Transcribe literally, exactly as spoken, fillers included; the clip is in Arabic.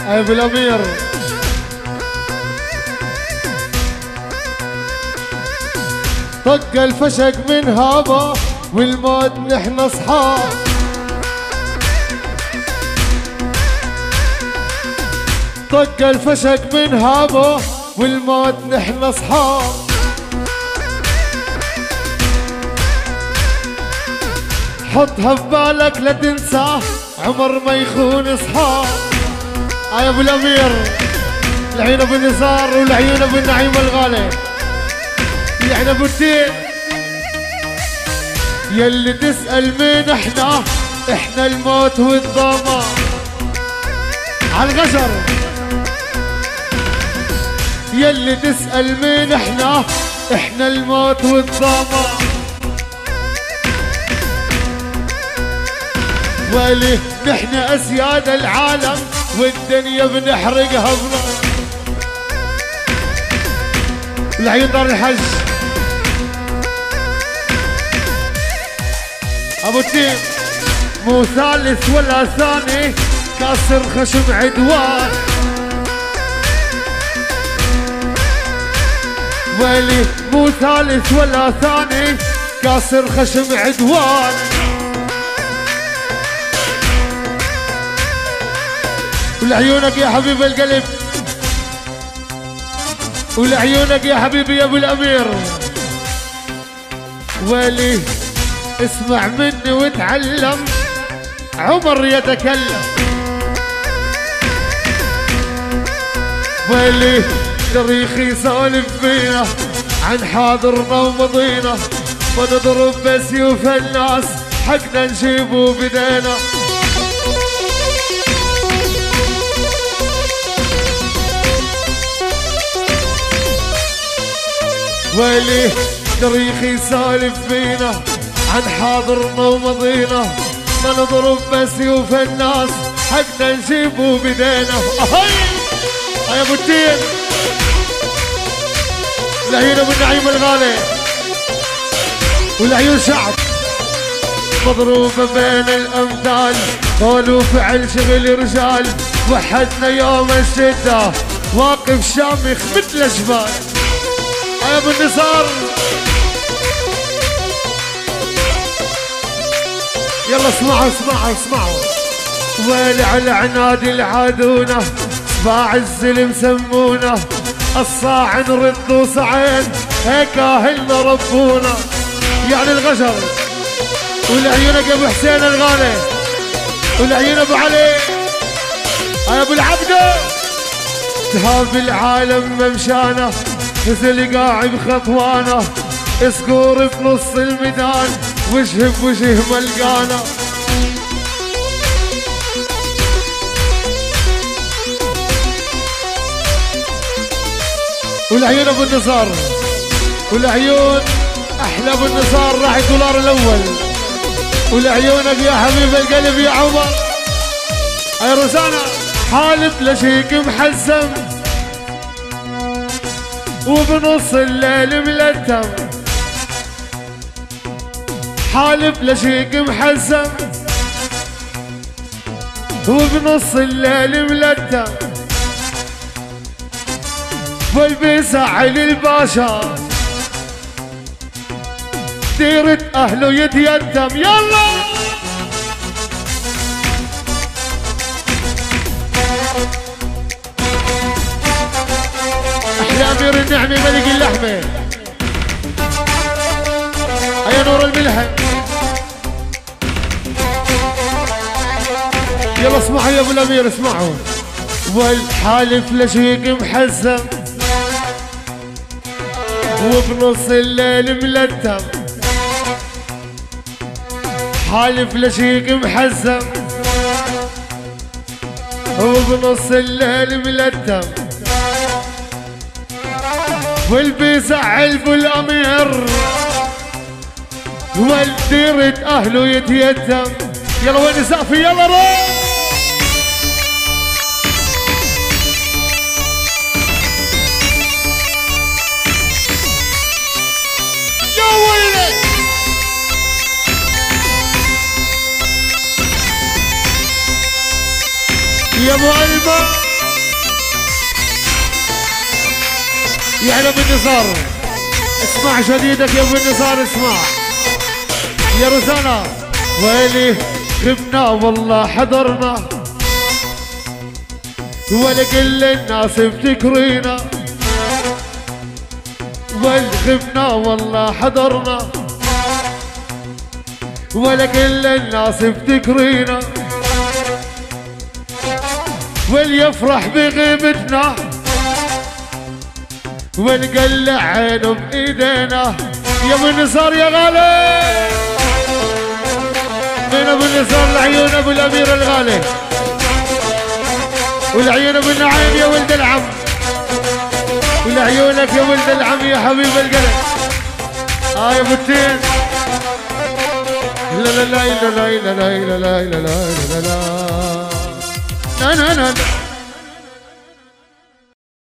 ابو الامير طق الفشق من هابه والموت نحن اصحاب. طق الفشق من هابه والموت نحن اصحاب. حطها في بالك لا تنساه عمر ما يخون اصحاب. يا ابو الامير العين ابو النزار والعيون ابو النعيم الغالي يعني ابو الدين. يلي تسأل مين احنا احنا الموت والضمان عالغجر. يلي تسأل مين احنا احنا الموت والضمان. ولي نحن اسياد العالم والدنيا بنحرقها بنار. العيون دار الحج ابو الدين مو ثالث ولا ثاني كاسر خشم عدوان. ويلي مو ثالث ولا ثاني كاسر خشم عدوان. ولعيونك يا حبيب القلب ولعيونك يا حبيبي يا ابو الامير. ولي اسمع مني وتعلم عمر يتكلم. ولي تاريخي يسولف فينا عن حاضرنا ومضينا ونضرب بسيوف الناس حقنا نجيبه بدينا. ويلي تاريخي يسالف فينا عن حاضرنا ومضينا ما نضرب بسيوف الناس حقنا نجيبه بدينا. اهي يا ابو الدين العيون ابو النعيم الغالي والعيون شعب مضروبه بين الامثال قول وفعل شغل رجال. وحدنا يوم الشده واقف شامخ مثل الجبال. يا ابو النصار يلا اسمعوا اسمعوا اسمعوا. ويلي على عناد العادونه صباع الزلم سمونا الصاعن رد وصعين هيك اهلنا ربونا يعني الغجر. والعيونك يا ابو حسين الغالي والعيون ابو علي يا ابو العبده. تهاب العالم ممشانا نزل قاعد بخطوانا اسكور بنص الميدان وجه بوجه ملقانا. والعيون ابو النصار والعيون احلى ابو النصار راح الدولار الاول. والعيونك يا حبيب القلب يا عمر يا روزانا. حالف لشيك محزم وبنص الليل ملتم. حالف لشيك محزم وبنص الليل ملتم. والبيسعل الباشا ديرة اهله يتيتم. يلا احلى امير النعمة ملك اللحمة يا نور الملحم. يلا اسمعوا يا ابو الامير اسمعوا. والحالف لشيك محزم وبنص الليل ملتم. حالف لشيك محزم وبنص الليل ملتم. والبيزعل ابو الامير والديرة اهله يتيتم. يلا وين سقفي يلا روح. يا ويلي يا ابو علبة يعلم النصار اسمع شديدك يا ابو النصار اسمع يا روزانا ويلي غبنا والله حضرنا ولا كل الناس بتكرينا والغبنا والله حضرنا ولا كل الناس بتكرينا واليفرح بغيبتنا والقلع عينه بايدينا يا ابو النصار يا غالي من ابو النصار لعيون ابو الامير الغالي والعيون ابو النعيم يا ولد العم ولعيونك يا ولد العم يا حبيب القلب اه يا ابو التين لا لا لا لا لا لا لا لا لا لا لا لا لا لا لا لا